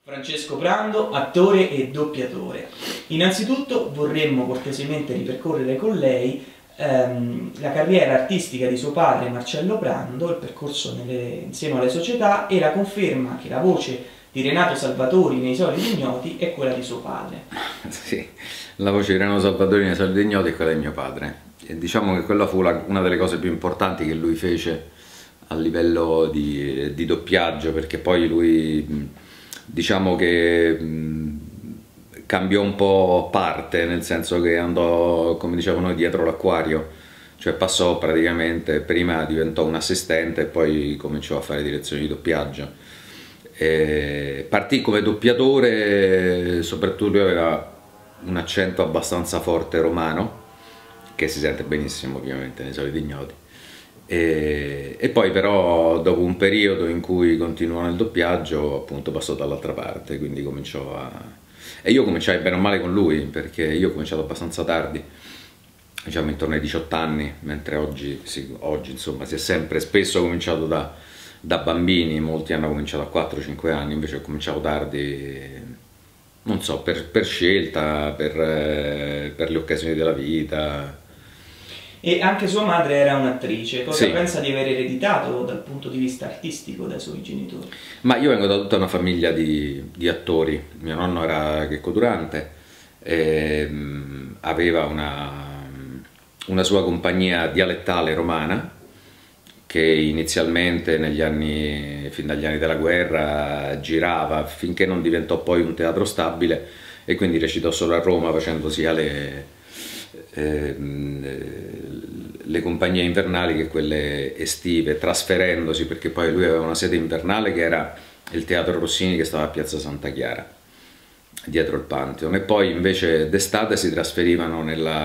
Francesco Prando, attore e doppiatore. Innanzitutto vorremmo cortesemente ripercorrere con lei la carriera artistica di suo padre Marcello Prando, il percorso insieme alle società e la conferma che la voce di Renato Salvatori nei Soliti Ignoti è quella di suo padre. Sì, la voce di Renato Salvatori nei Soliti Ignoti è quella di mio padre. E diciamo che quella fu una delle cose più importanti che lui fece a livello di doppiaggio, perché poi lui, diciamo che cambiò un po' parte, nel senso che andò, come dicevano noi, dietro l'acquario, cioè passò praticamente, prima diventò un assistente e poi cominciò a fare direzioni di doppiaggio. Partì come doppiatore, soprattutto lui aveva un accento abbastanza forte romano, che si sente benissimo ovviamente nei Soliti Ignoti. E poi però dopo un periodo in cui continuò nel doppiaggio, appunto passò dall'altra parte, quindi cominciò a... E io cominciai bene o male con lui, perché io ho cominciato abbastanza tardi, diciamo intorno ai 18 anni, mentre oggi insomma si è sempre, spesso cominciato da bambini, molti hanno cominciato a 4-5 anni, invece ho cominciato tardi, non so, per scelta, per le occasioni della vita. E anche sua madre era un'attrice, cosa Sì. pensa di aver ereditato dal punto di vista artistico dai suoi genitori? Ma io vengo da tutta una famiglia di attori. Mio nonno era Checco Durante, aveva una sua compagnia dialettale romana che inizialmente fin dagli anni della guerra girava finché non diventò poi un teatro stabile e quindi recitò solo a Roma facendo sia le compagnie invernali che quelle estive, trasferendosi, perché poi lui aveva una sede invernale che era il Teatro Rossini, che stava a Piazza Santa Chiara, dietro il Pantheon, e poi invece d'estate si trasferivano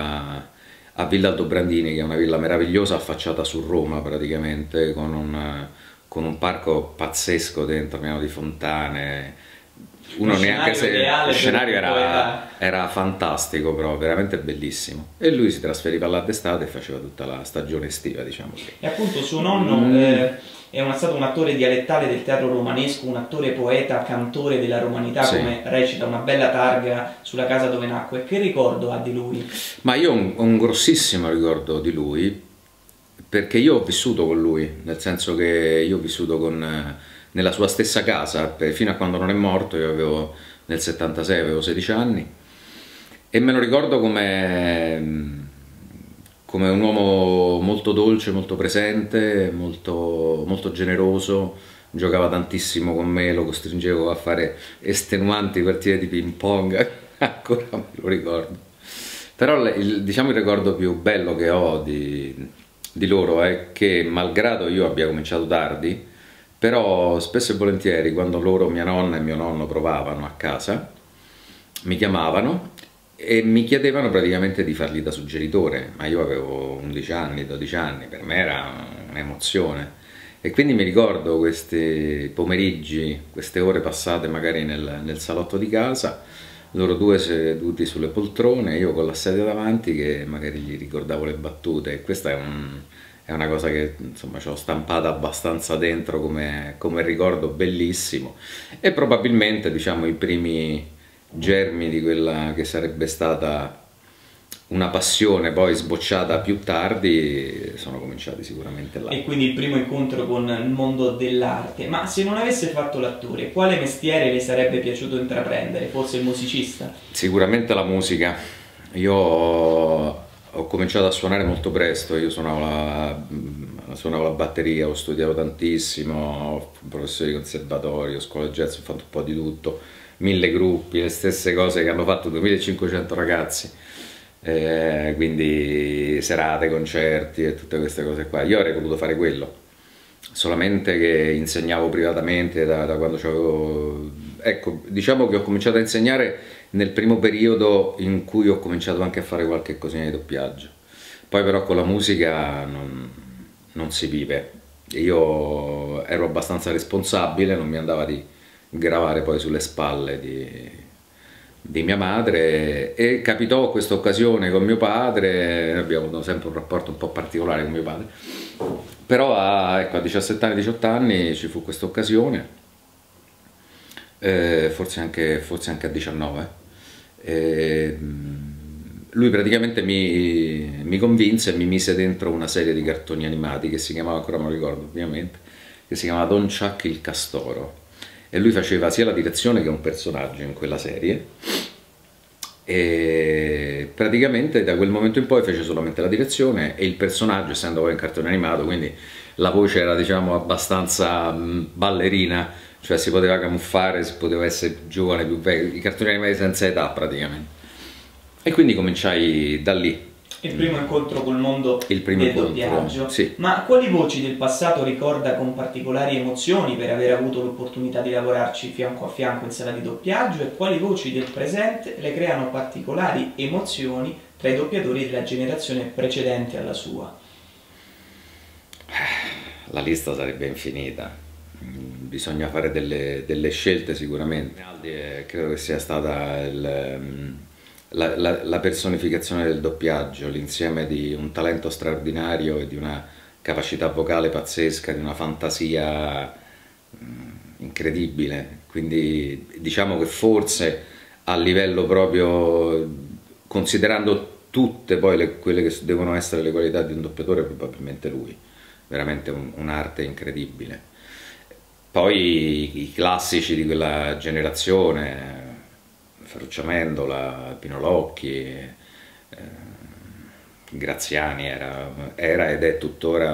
a Villa Aldobrandini, che è una villa meravigliosa affacciata su Roma praticamente, con un parco pazzesco dentro, pieno di fontane. Uno neanche se lo scenario era fantastico, però veramente bellissimo, e lui si trasferiva là d'estate e faceva tutta la stagione estiva, diciamo così. E appunto suo nonno è stato un attore dialettale del teatro romanesco, un attore poeta, cantore della romanità, sì, come recita una bella targa sulla casa dove nacque. Che ricordo ha di lui? Ma io ho un grossissimo ricordo di lui, perché io ho vissuto con lui, nel senso che io ho vissuto nella sua stessa casa, fino a quando non è morto. Io nel 76 avevo 16 anni e me lo ricordo come un uomo molto dolce, molto presente, molto generoso, giocava tantissimo con me, lo costringevo a fare estenuanti partite di ping pong, ancora me lo ricordo. Però diciamo il ricordo più bello che ho di loro è che, malgrado io abbia cominciato tardi, però spesso e volentieri quando mia nonna e mio nonno provavano a casa, mi chiamavano e mi chiedevano praticamente di fargli da suggeritore, ma io avevo 11 anni, 12 anni, per me era un'emozione. E quindi mi ricordo questi pomeriggi, queste ore passate magari nel salotto di casa, loro due seduti sulle poltrone, io con la sedia davanti che magari gli ricordavo le battute, e questa è una cosa che insomma ci ho stampata abbastanza dentro come ricordo bellissimo, e probabilmente diciamo i primi germi di quella che sarebbe stata una passione poi sbocciata più tardi sono cominciati sicuramente là. E quindi il primo incontro con il mondo dell'arte. Ma se non avesse fatto l'attore, quale mestiere le sarebbe piaciuto intraprendere? Forse il musicista? Sicuramente la musica. Io ho cominciato a suonare molto presto, io suonavo la batteria, ho studiato tantissimo, ho professori di conservatorio, scuola jazz, ho fatto un po' di tutto, 1000 gruppi, le stesse cose che hanno fatto 2500 ragazzi, quindi serate, concerti e tutte queste cose qua. Io avrei potuto fare quello, solamente che insegnavo privatamente da quando c'avevo... Ecco, diciamo che ho cominciato a insegnare nel primo periodo in cui ho cominciato anche a fare qualche cosina di doppiaggio. Poi però con la musica non si vive. Io ero abbastanza responsabile, non mi andava di gravare poi sulle spalle di mia madre, e capitò questa occasione con mio padre. Abbiamo avuto sempre un rapporto un po' particolare con mio padre, però ecco, a 17 anni, 18 anni ci fu questa occasione forse anche a 19. Lui praticamente mi convinse e mi mise dentro una serie di cartoni animati che si chiamava, ancora me lo ricordo ovviamente, che si chiamava Don Chuck il Castoro, e lui faceva sia la direzione che un personaggio in quella serie, e praticamente da quel momento in poi fece solamente la direzione e il personaggio, essendo poi un cartone animato, quindi la voce era, diciamo, abbastanza ballerina, cioè si poteva camuffare, si poteva essere giovane, più vecchio, i cartoni animati senza età praticamente. E quindi cominciai da lì. Il primo incontro col mondo del doppiaggio. Sì. Ma quali voci del passato ricorda con particolari emozioni per aver avuto l'opportunità di lavorarci fianco a fianco in sala di doppiaggio, e quali voci del presente le creano particolari emozioni tra i doppiatori della generazione precedente alla sua? La lista sarebbe infinita, bisogna fare delle scelte sicuramente. Credo che sia stata la personificazione del doppiaggio, l'insieme di un talento straordinario e di una capacità vocale pazzesca, di una fantasia incredibile, quindi diciamo che forse a livello proprio, considerando tutte poi quelle che devono essere le qualità di un doppiatore, probabilmente lui, veramente un'arte incredibile. Poi i classici di quella generazione, Ferruccio Amendola, Pino Locchi, Graziani era ed è tuttora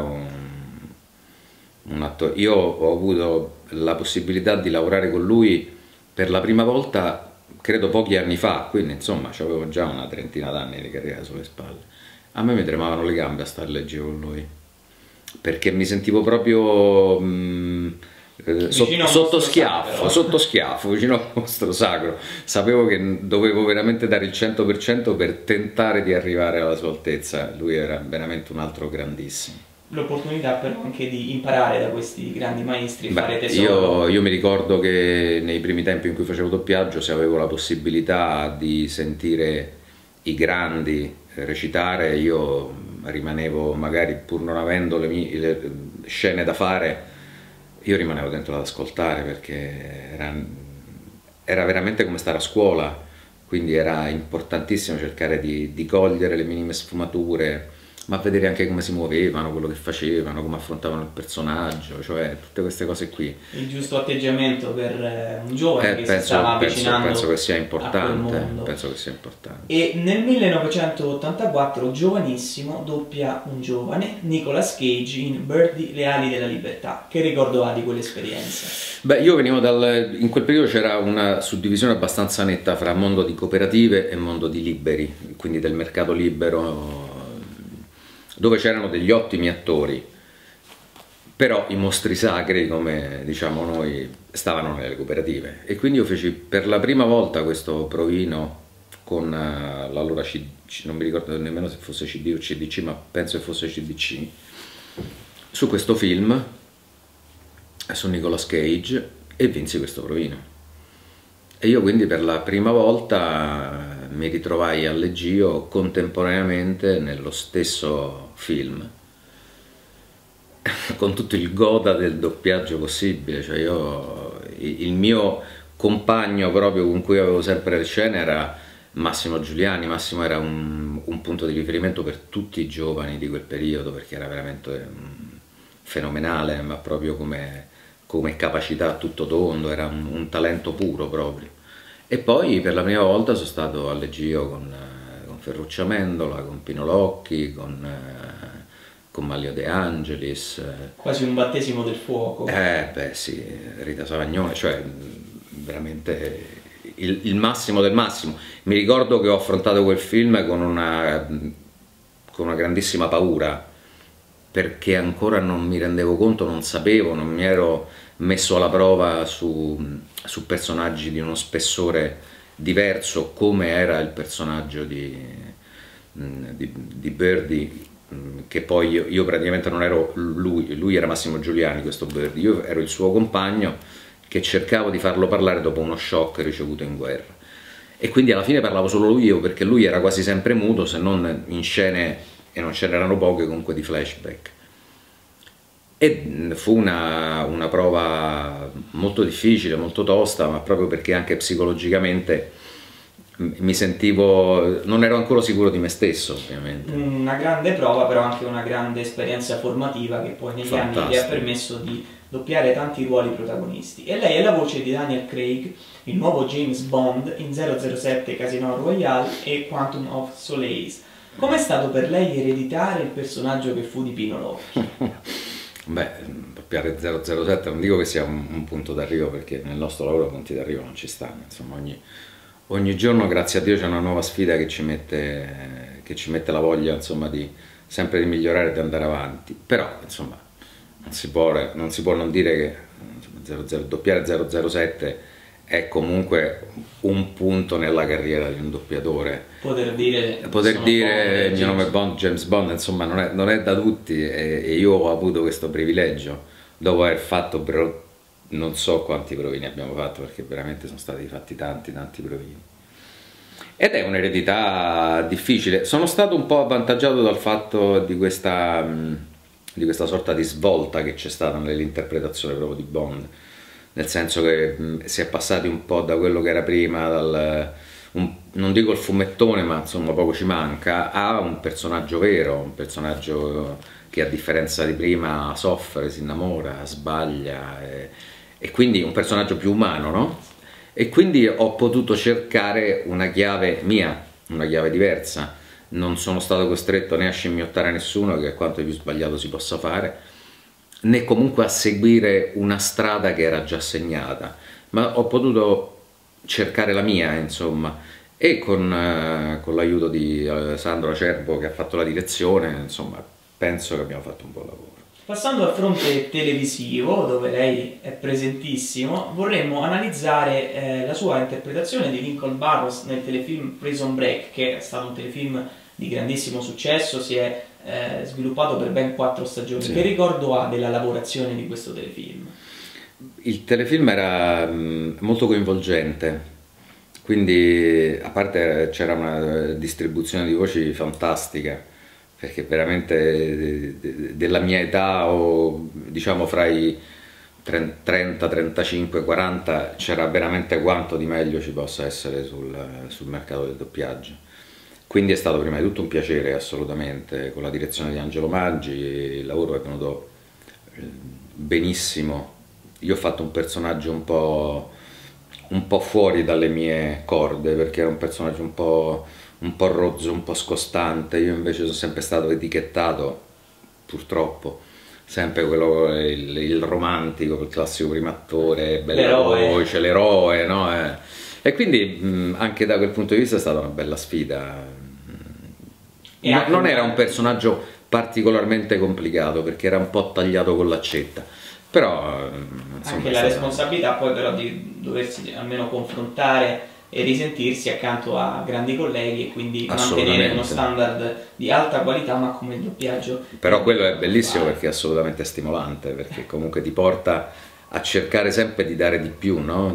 un attore. Io ho avuto la possibilità di lavorare con lui per la prima volta, credo pochi anni fa, quindi insomma avevo già una trentina d'anni di carriera sulle spalle. A me mi tremavano le gambe a stare a leggere con lui, perché mi sentivo proprio sotto schiaffo, vicino al mostro sacro. Sapevo che dovevo veramente dare il 100% per tentare di arrivare alla sua altezza. Lui era veramente un altro grandissimo. L'opportunità però anche di imparare da questi grandi maestri, fare tesoro. Io mi ricordo che nei primi tempi in cui facevo doppiaggio, se avevo la possibilità di sentire i grandi recitare, io rimanevo, magari pur non avendo le scene da fare, io rimanevo dentro ad ascoltare, perché era veramente come stare a scuola, quindi era importantissimo cercare di cogliere le minime sfumature, ma vedere anche come si muovevano, quello che facevano, come affrontavano il personaggio, cioè tutte queste cose qui. Il giusto atteggiamento per un giovane che si stava avvicinando penso che sia importante, a quel mondo. Penso che sia importante. E nel 1984, giovanissimo, doppia un giovane, Nicolas Cage, in Birdie, Le ali della libertà. Che ricordo ha di quell'esperienza? Beh, io venivo in quel periodo c'era una suddivisione abbastanza netta fra mondo di cooperative e mondo di liberi, quindi del mercato libero, dove c'erano degli ottimi attori, però i mostri sacri, come diciamo noi, stavano nelle cooperative. E quindi io feci per la prima volta questo provino con l'allora non mi ricordo nemmeno se fosse CD o CDC, ma penso che fosse CDC, su questo film, su Nicolas Cage, e vinsi questo provino. E io quindi per la prima volta mi ritrovai a Leggio contemporaneamente nello stesso film, con tutto il goda del doppiaggio possibile. Cioè il mio compagno proprio con cui avevo sempre le scene era Massimo Giuliani. Massimo era un punto di riferimento per tutti i giovani di quel periodo, perché era veramente fenomenale, ma proprio come capacità a tutto tondo, era un talento puro proprio. E poi per la prima volta sono stato a Leggio con Ferruccio Amendola, con Pino Locchi, con Manlio De Angelis. Quasi un battesimo del fuoco. Beh sì, Rita Savagnone, cioè veramente il massimo del massimo. Mi ricordo che ho affrontato quel film con una grandissima paura, perché ancora non mi rendevo conto, non sapevo, non mi ero messo alla prova su personaggi di uno spessore diverso, come era il personaggio di Birdie, che poi io praticamente non ero lui era Massimo Giuliani, questo Birdie, io ero il suo compagno che cercavo di farlo parlare dopo uno shock ricevuto in guerra, e quindi alla fine parlavo solo io, perché lui era quasi sempre muto, se non in scene, e non ce n'erano poche, comunque di flashback. E fu una prova molto difficile, molto tosta, ma proprio perché anche psicologicamente mi sentivo, non ero ancora sicuro di me stesso, ovviamente. Una grande prova, però anche una grande esperienza formativa che poi negli anni gli ha permesso di doppiare tanti ruoli protagonisti. E lei è la voce di Daniel Craig, il nuovo James Bond in 007 Casino Royale e Quantum of Solace. Com'è stato per lei ereditare il personaggio che fu di Pino Locchi? Beh, doppiare 007 non dico che sia un punto d'arrivo, perché nel nostro lavoro punti d'arrivo non ci stanno, insomma ogni giorno grazie a Dio c'è una nuova sfida che ci mette la voglia, insomma, sempre di migliorare e di andare avanti, però insomma non si può non dire che insomma, doppiare 007 è comunque un punto nella carriera di un doppiatore. Poter dire Il mio nome è Bond, James Bond, insomma non è da tutti, e io ho avuto questo privilegio dopo aver fatto non so quanti provini abbiamo fatto, perché veramente sono stati fatti tanti provini. Ed è un'eredità difficile. Sono stato un po' avvantaggiato dal fatto di questa sorta di svolta che c'è stata nell'interpretazione proprio di Bond, nel senso che si è passati un po' da quello che era prima, non dico il fumettone, ma insomma poco ci manca, a un personaggio vero, un personaggio che a differenza di prima soffre, si innamora, sbaglia, e quindi un personaggio più umano, no? E quindi ho potuto cercare una chiave mia, una chiave diversa. Non sono stato costretto né a scimmiottare nessuno, che è quanto più sbagliato si possa fare, né comunque a seguire una strada che era già segnata, ma ho potuto cercare la mia, insomma, e con l'aiuto di Sandro Acerbo, che ha fatto la direzione, insomma, penso che abbiamo fatto un buon lavoro. Passando al fronte televisivo, dove lei è presentissimo, vorremmo analizzare la sua interpretazione di Lincoln Burrows nel telefilm Prison Break, che è stato un telefilm di grandissimo successo, si è sviluppato per ben 4 stagioni. Sì. Che ricordo ha della lavorazione di questo telefilm? Il telefilm era molto coinvolgente, quindi a parte c'era una distribuzione di voci fantastica, perché veramente della mia età, o diciamo fra i 30, 35, 40, c'era veramente quanto di meglio ci possa essere sul mercato del doppiaggio. Quindi è stato prima di tutto un piacere, assolutamente, con la direzione di Angelo Maggi, il lavoro è venuto benissimo. Io ho fatto un personaggio un po' fuori dalle mie corde, perché era un personaggio un po' rozzo, un po' scostante. Io invece sono sempre stato etichettato, purtroppo, sempre il romantico, il classico primo attore, bella voce, l'eroe, no? E quindi anche da quel punto di vista è stata una bella sfida. Non era un personaggio particolarmente complicato, perché era un po' tagliato con l'accetta, però insomma, anche la responsabilità poi però di doversi almeno confrontare e risentirsi accanto a grandi colleghi, e quindi mantenere uno standard di alta qualità, ma come il doppiaggio. Però quello è bellissimo, perché è assolutamente stimolante, perché comunque ti porta a cercare sempre di dare di più, no?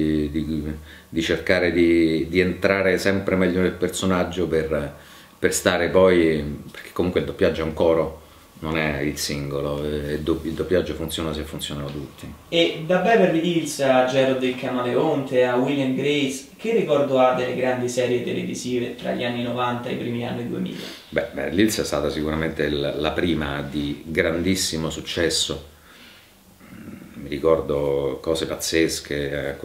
di cercare di entrare sempre meglio nel personaggio per stare poi, perché comunque il doppiaggio è un coro, non è il singolo, il doppiaggio funziona se funzionano tutti. E da Beverly Hills a Gerald il Camaleonte a Will and Grace, che ricordo ha delle grandi serie televisive tra gli anni 90 e i primi anni 2000? Beh, Beverly Hills è stata sicuramente la prima di grandissimo successo. Mi ricordo cose pazzesche,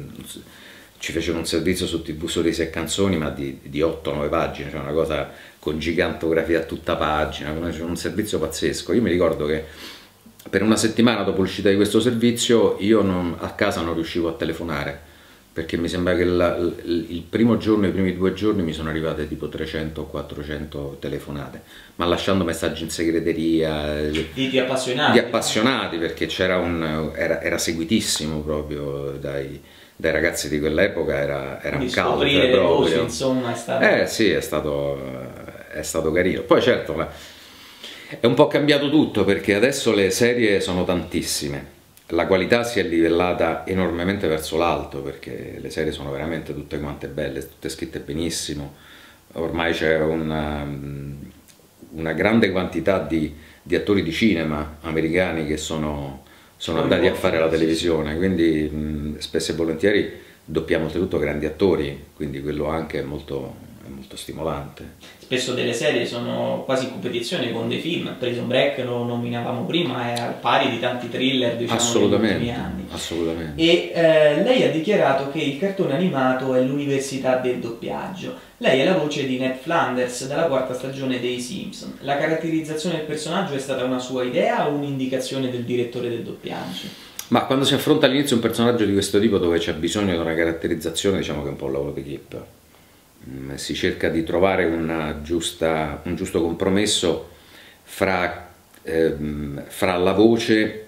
ci fecero un servizio su TV Sorrisi e Canzoni, ma di 8-9 pagine, cioè una cosa con gigantografia a tutta pagina, un servizio pazzesco. Io mi ricordo che per una settimana dopo l'uscita di questo servizio io a casa non riuscivo a telefonare, perché mi sembra che il primo giorno, i primi 2 giorni mi sono arrivate tipo 300 o 400 telefonate, ma lasciando messaggi in segreteria di appassionati. Di appassionati, perché era seguitissimo proprio dai ragazzi di quell'epoca, era un caldo proprio. Voci, insomma, è stato... sì, è stato carino. Poi certo è un po' cambiato tutto, perché adesso le serie sono tantissime, la qualità si è livellata enormemente verso l'alto, perché le serie sono veramente tutte quante belle, tutte scritte benissimo. Ormai c'è una grande quantità di di attori di cinema americani che sono andati a fare la televisione, quindi spesso e volentieri doppiamo oltretutto grandi attori, quindi quello anche è molto stimolante. Spesso delle serie sono quasi in competizione con dei film. Prison Break lo nominavamo prima, è al pari di tanti thriller, diciamo, degli ultimi anni. Assolutamente. E lei ha dichiarato che il cartone animato è l'università del doppiaggio. Lei è la voce di Ned Flanders dalla 4ª stagione dei Simpson. La caratterizzazione del personaggio è stata una sua idea o un'indicazione del direttore del doppiaggio? Ma quando si affronta all'inizio un personaggio di questo tipo dove c'è bisogno di una caratterizzazione, diciamo che è un po' un lavoro d'equipe. Si cerca di trovare un giusto compromesso fra la voce,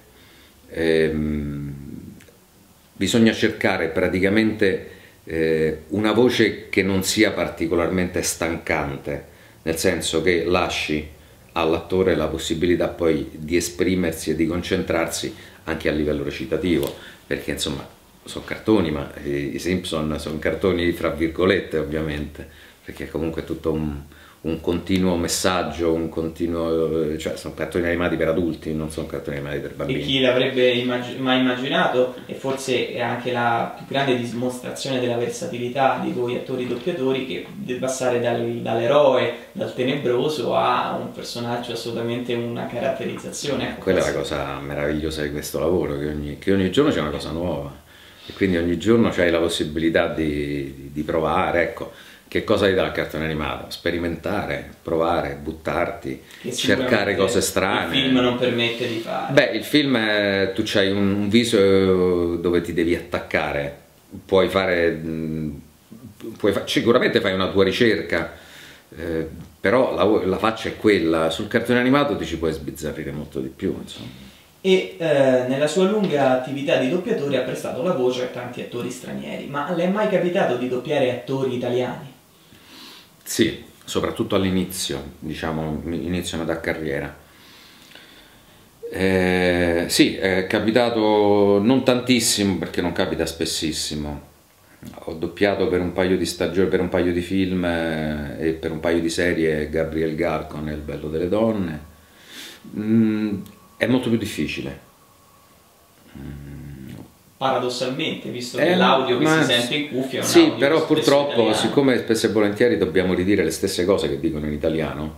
bisogna cercare praticamente una voce che non sia particolarmente stancante, nel senso che lasci all'attore la possibilità poi di esprimersi e di concentrarsi anche a livello recitativo, perché insomma sono cartoni, ma i Simpson sono cartoni fra virgolette ovviamente, perché comunque è tutto un continuo messaggio, cioè sono cartoni animati per adulti, non sono cartoni animati per bambini. E chi l'avrebbe mai immaginato, e forse è anche la più grande dimostrazione della versatilità di voi attori doppiatori, che deve passare dall'eroe, dal tenebroso a un personaggio assolutamente una caratterizzazione. Quella è la cosa meravigliosa di questo lavoro, che ogni giorno c'è una cosa nuova. E quindi ogni giorno c'hai la possibilità di provare, ecco, che cosa ti dà il cartone animato? Sperimentare, provare, buttarti, cercare cose strane. Il film non permette di fare. Beh, il film tu c'hai un viso dove ti devi attaccare, sicuramente fai una tua ricerca, però la faccia è quella. Sul cartone animato ti ci puoi sbizzarrire molto di più, insomma. E nella sua lunga attività di doppiatore ha prestato la voce a tanti attori stranieri, ma le è mai capitato di doppiare attori italiani? Sì, soprattutto all'inizio, diciamo, inizio metà carriera. Sì, è capitato non tantissimo perché non capita spessissimo. Ho doppiato per un paio di stagioni, per un paio di film e per un paio di serie Gabriel Garco nel Bello delle Donne. È molto più difficile. Paradossalmente, visto che l'audio che si sente in cuffia è un sì, audio però purtroppo, italiano. siccome spesso e volentieri dobbiamo ridire le stesse cose che dicono in italiano,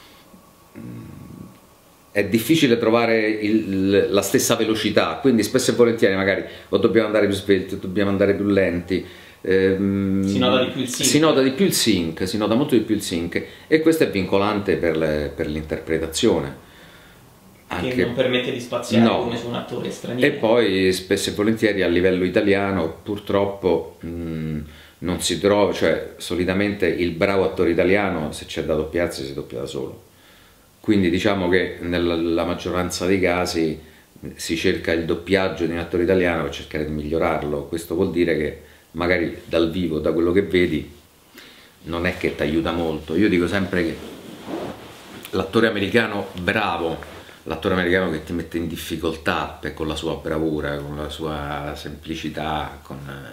è difficile trovare la stessa velocità, quindi spesso e volentieri magari o dobbiamo andare più svelti o dobbiamo andare più lenti. Si nota di più il sync. Si nota di più il sync, si nota molto di più il sync, e questo è vincolante per l'interpretazione. Che non permette di spaziare come su un attore straniero. E poi spesso e volentieri a livello italiano purtroppo non si trova, cioè solitamente il bravo attore italiano, se c'è da doppiarsi, si doppia da solo. Quindi diciamo che nella maggioranza dei casi si cerca il doppiaggio di un attore italiano per cercare di migliorarlo. Questo vuol dire che magari dal vivo, da quello che vedi, non è che ti aiuta molto. Io dico sempre che l'attore americano bravo, l'attore americano che ti mette in difficoltà con la sua bravura, con la sua semplicità,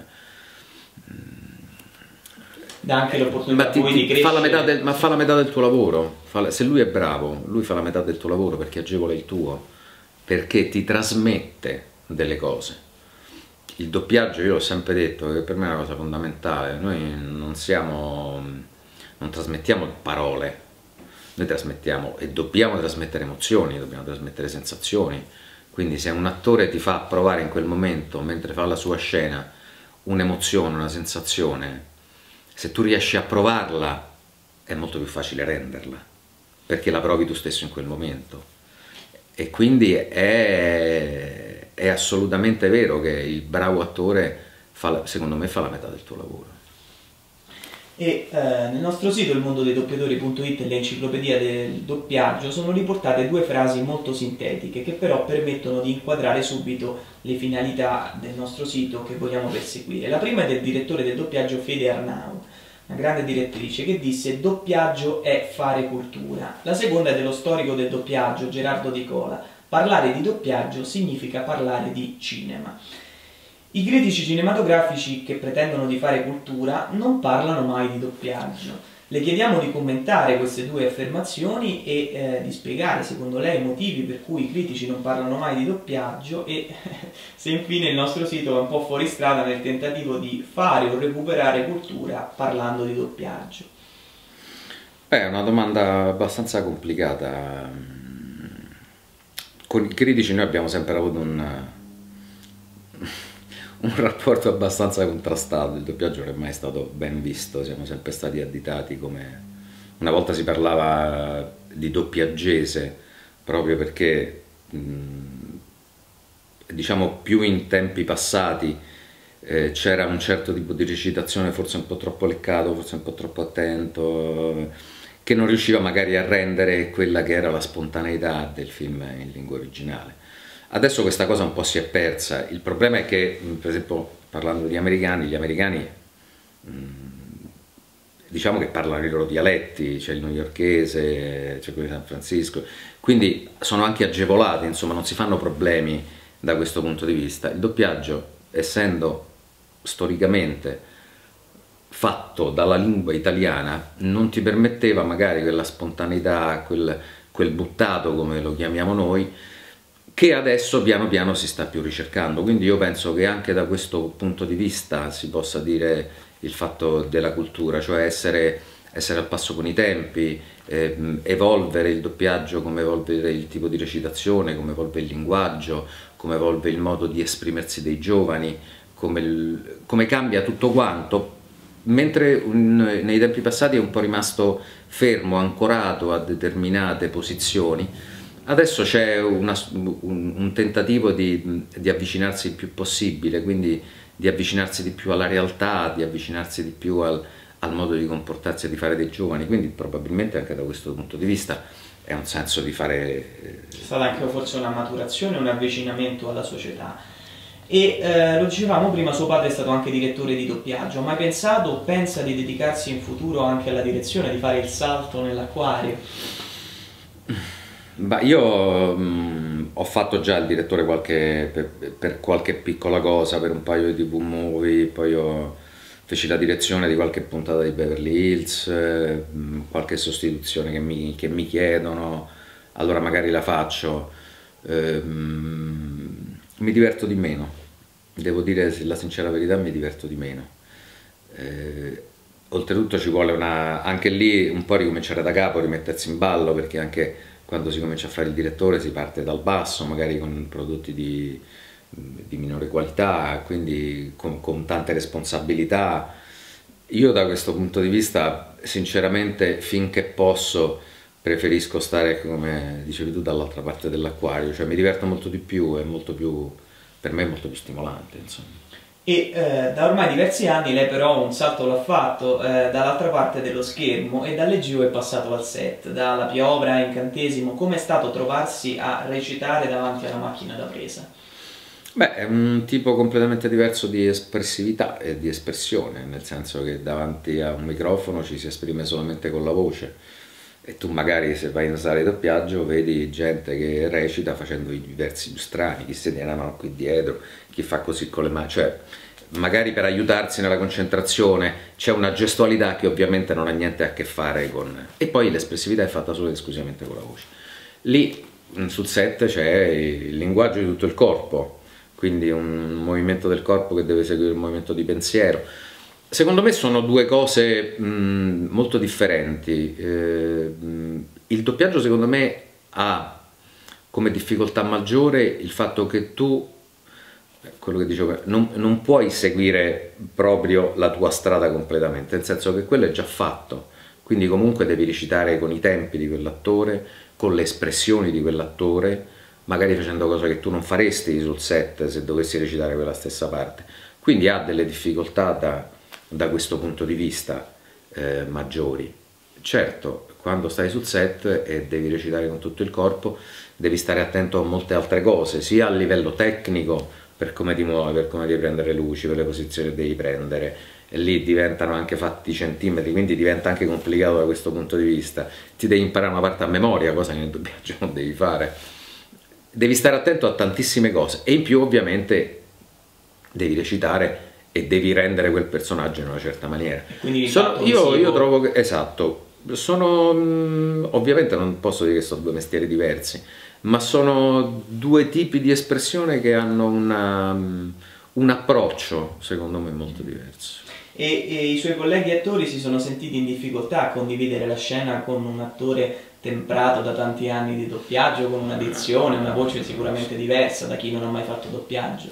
dà anche l'opportunità di crescere. Fa la metà del tuo lavoro. Se lui è bravo, lui fa la metà del tuo lavoro perché agevola il tuo, perché ti trasmette delle cose. Il doppiaggio, io l'ho sempre detto, che per me è una cosa fondamentale. Noi non trasmettiamo parole, noi trasmettiamo e dobbiamo trasmettere emozioni, dobbiamo trasmettere sensazioni. Quindi se un attore ti fa provare in quel momento, mentre fa la sua scena, un'emozione, una sensazione, se tu riesci a provarla è molto più facile renderla, perché la provi tu stesso in quel momento. E quindi è assolutamente vero che il bravo attore, secondo me, fa la metà del tuo lavoro. E nel nostro sito ilmondodei-doppiatori.it e l'enciclopedia del doppiaggio sono riportate due frasi molto sintetiche che però permettono di inquadrare subito le finalità del nostro sito che vogliamo perseguire. La prima è del direttore del doppiaggio Fede Arnau, una grande direttrice, che disse: doppiaggio è fare cultura. La seconda è dello storico del doppiaggio Gerardo Di Cola: parlare di doppiaggio significa parlare di cinema. I critici cinematografici che pretendono di fare cultura non parlano mai di doppiaggio. Le chiediamo di commentare queste due affermazioni e di spiegare secondo lei i motivi per cui i critici non parlano mai di doppiaggio e se infine il nostro sito va un po' fuori strada nel tentativo di fare o recuperare cultura parlando di doppiaggio. Beh, è una domanda abbastanza complicata. Con i critici noi abbiamo sempre avuto un rapporto abbastanza contrastato, il doppiaggio non è mai stato ben visto, siamo sempre stati additati come... Una volta si parlava di doppiaggese, proprio perché, diciamo, più in tempi passati c'era un certo tipo di recitazione forse un po' troppo leccato, forse un po' troppo attento, che non riusciva magari a rendere quella che era la spontaneità del film in lingua originale. Adesso questa cosa un po' si è persa, il problema è che, per esempio, parlando di americani, gli americani diciamo che parlano i loro dialetti, c'è il newyorkese, c'è quello di San Francisco, quindi sono anche agevolati, insomma non si fanno problemi da questo punto di vista. Il doppiaggio, essendo storicamente fatto dalla lingua italiana, non ti permetteva magari quella spontaneità, quel buttato come lo chiamiamo noi, che adesso piano piano si sta più ricercando, quindi io penso che anche da questo punto di vista si possa dire il fatto della cultura, cioè essere al passo con i tempi, evolvere il doppiaggio come evolvere il tipo di recitazione, come evolve il linguaggio, come evolve il modo di esprimersi dei giovani, come cambia tutto quanto, mentre nei tempi passati è un po' rimasto fermo, ancorato a determinate posizioni. Adesso c'è un tentativo di avvicinarsi il più possibile, quindi di avvicinarsi di più alla realtà, di avvicinarsi di più al modo di comportarsi e di fare dei giovani, quindi probabilmente anche da questo punto di vista è un senso di fare... C'è stata anche forse una maturazione, un avvicinamento alla società. E lo dicevamo prima, suo padre è stato anche direttore di doppiaggio, ha mai pensato o pensa di dedicarsi in futuro anche alla direzione, di fare il salto nell'acquario? Beh, io ho fatto già il direttore per qualche piccola cosa, per un paio di TV movie, poi feci la direzione di qualche puntata di Beverly Hills, qualche sostituzione che mi chiedono, allora magari la faccio. Mi diverto di meno, devo dire la sincera verità, mi diverto di meno. Oltretutto ci vuole anche lì un po' ricominciare da capo, rimettersi in ballo, perché anche quando si comincia a fare il direttore si parte dal basso, magari con prodotti di minore qualità, quindi con tante responsabilità. Io da questo punto di vista, sinceramente, finché posso, preferisco stare, come dicevi tu, dall'altra parte dell'acquario, cioè mi diverto molto di più, per me è molto più stimolante, insomma. E da ormai diversi anni lei però un salto l'ha fatto dall'altra parte dello schermo e dalle Geo è passato al set, dalla piovra a Incantesimo. Com'è stato trovarsi a recitare davanti alla macchina da presa? Beh, è un tipo completamente diverso di espressività e di espressione, nel senso che davanti a un microfono ci si esprime solamente con la voce e tu magari se vai in sala di doppiaggio vedi gente che recita facendo i versi più strani, chi si tiene la mano qui dietro, chi fa così con le mani, cioè magari per aiutarsi nella concentrazione c'è una gestualità che ovviamente non ha niente a che fare con... e poi l'espressività è fatta solo ed esclusivamente con la voce. Lì sul set c'è il linguaggio di tutto il corpo, quindi un movimento del corpo che deve seguire un movimento di pensiero. Secondo me sono due cose molto differenti. Il doppiaggio secondo me ha come difficoltà maggiore il fatto che tu, quello che dicevo, non puoi seguire proprio la tua strada completamente, nel senso che quello è già fatto, quindi comunque devi recitare con i tempi di quell'attore, con le espressioni di quell'attore, magari facendo cose che tu non faresti sul set se dovessi recitare quella stessa parte, quindi ha delle difficoltà da questo punto di vista maggiori. Certo, quando stai sul set e devi recitare con tutto il corpo, devi stare attento a molte altre cose, sia a livello tecnico, per come ti muovi, per come devi prendere le luci, per le posizioni che devi prendere, e lì diventano anche fatti centimetri, quindi diventa anche complicato da questo punto di vista. Ti devi imparare una parte a memoria, cosa che nel doppiaggio non devi fare. Devi stare attento a tantissime cose e in più ovviamente devi recitare e devi rendere quel personaggio in una certa maniera. Quindi io trovo che, esatto, ovviamente non posso dire che sono due mestieri diversi, ma sono due tipi di espressione che hanno un approccio, secondo me, molto diverso. E i suoi colleghi attori si sono sentiti in difficoltà a condividere la scena con un attore temprato da tanti anni di doppiaggio, con una dizione, una voce sicuramente diversa da chi non ha mai fatto doppiaggio?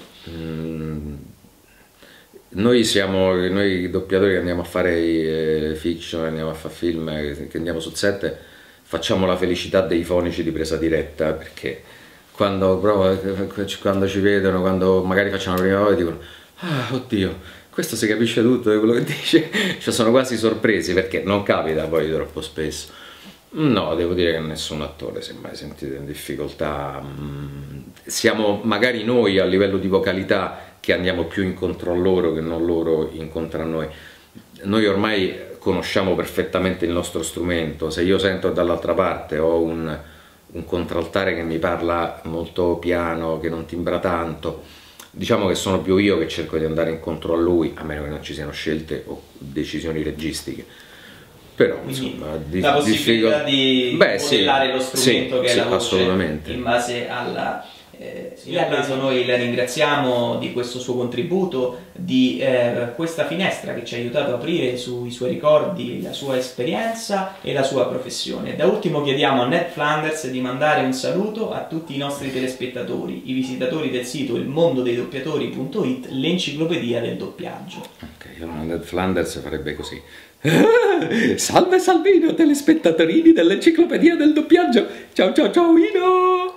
Noi doppiatori che andiamo a fare fiction, andiamo a fare film, che andiamo sul set, facciamo la felicità dei fonici di presa diretta, perché quando ci vedono, quando magari facciamo la prima volta, dicono ah, oddio, questo si capisce tutto di quello che dice, cioè sono quasi sorpresi, perché non capita poi troppo spesso. No, devo dire che nessun attore si è mai sentito in difficoltà. Siamo magari noi a livello di vocalità che andiamo più incontro a loro che non loro incontro a noi. Noi ormai conosciamo perfettamente il nostro strumento. Se io sento dall'altra parte ho un contraltare che mi parla molto piano, che non timbra tanto, diciamo che sono più io che cerco di andare incontro a lui, a meno che non ci siano scelte o decisioni registiche. Però insomma, la possibilità di modellare lo strumento che è la voce assolutamente. In base alla... Signor Blaso, noi la ringraziamo di questo suo contributo, di questa finestra che ci ha aiutato a aprire sui suoi ricordi, la sua esperienza e la sua professione. Da ultimo chiediamo a Ned Flanders di mandare un saluto a tutti i nostri telespettatori, i visitatori del sito ilmondodeidoppiatori.it, l'enciclopedia del doppiaggio. Ok, allora Ned Flanders farebbe così. Salve Salvino, telespettatorini dell'enciclopedia del doppiaggio. Ciao ciao ciao Ino!